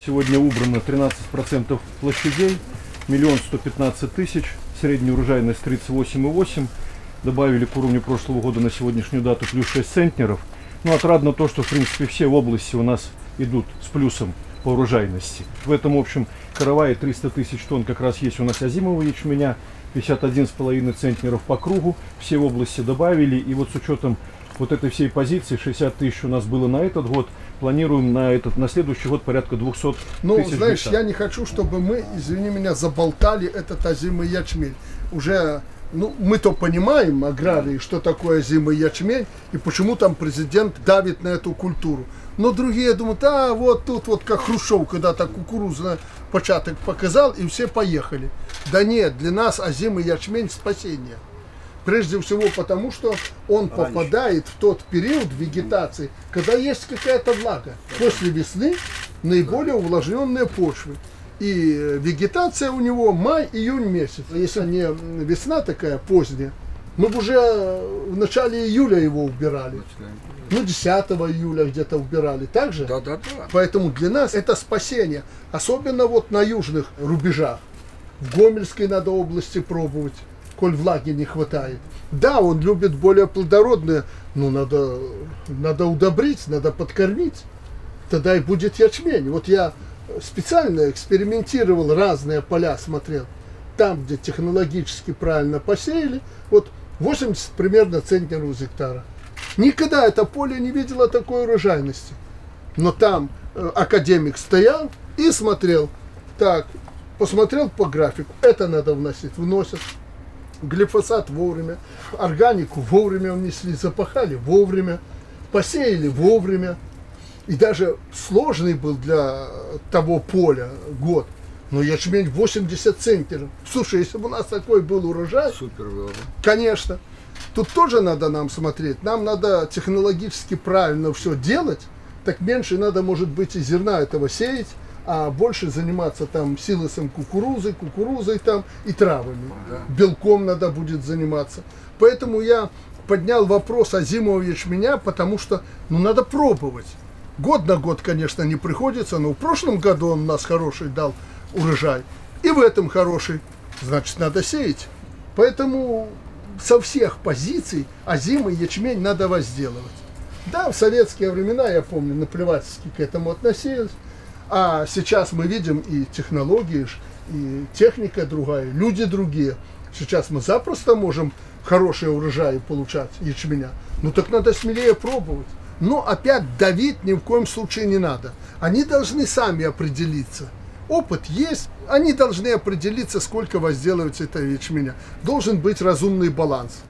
Сегодня убрано 13% площадей, 1 115 000, средняя урожайность 38,8. Добавили к уровню прошлого года на сегодняшнюю дату плюс 6 центнеров. Ну, отрадно то, что, в принципе, все области у нас идут с плюсом по урожайности. В этом, в общем, каравае 300 000 тонн как раз есть у нас озимого ячменя, 51,5 центнеров по кругу. Все области добавили. И вот с учетом вот этой всей позиции, 60 000 у нас было на этот год, планируем на следующий год порядка 200 000. Ну, знаешь, я не хочу, чтобы мы, извини меня, заболтали этот озимый ячмень. Уже, ну, мы-то понимаем, аграрии, что такое озимый ячмень, и почему там президент давит на эту культуру. Но другие думают, а вот тут вот как Хрущев когда-то кукурузный початок показал, и все поехали. Да нет, для нас озимый ячмень спасение. Прежде всего потому, что он попадает в тот период вегетации, когда есть какая-то влага. После весны наиболее увлажненные почвы. И вегетация у него май-июнь месяц. Если не весна такая поздняя, мы бы уже в начале июля его убирали. Ну, 10 июля где-то убирали. Так же? Да. Поэтому для нас это спасение. Особенно вот на южных рубежах. В Гомельской надо области пробовать, коль влаги не хватает. Да, он любит более плодородные, но надо удобрить, надо подкормить. Тогда и будет ячмень. Вот я специально экспериментировал, разные поля смотрел. Там, где технологически правильно посеяли, вот 80 примерно центнеров с гектара. Никогда это поле не видело такой урожайности. Но там академик стоял и смотрел. Так, посмотрел по графику, это надо вносить, вносят. Глифосат вовремя, органику вовремя внесли, запахали вовремя, посеяли вовремя. И даже сложный был для того поля год. Но ячмень 80 центнеров. Слушай, если бы у нас такой был урожай, Супер было бы. Конечно. Тут тоже надо нам смотреть. Нам надо технологически правильно все делать. Так меньше надо, может быть, и зерна этого сеять, а больше заниматься там силосом кукурузой там и травами. Да. Белком надо будет заниматься. Поэтому я поднял вопрос озимого ячменя, потому что, ну, надо пробовать. Год на год, конечно, не приходится, но в прошлом году он у нас хороший дал урожай. И в этом хороший. Значит, надо сеять. Поэтому со всех позиций озимый ячмень надо возделывать. Да, в советские времена, я помню, наплевательски к этому относились. А сейчас мы видим и технологии, и техника другая, люди другие. Сейчас мы запросто можем хорошие урожаи получать ячменя. Ну так надо смелее пробовать. Но опять давить ни в коем случае не надо. Они должны сами определиться. Опыт есть, они должны определиться, сколько возделывать этого ячменя. Должен быть разумный баланс.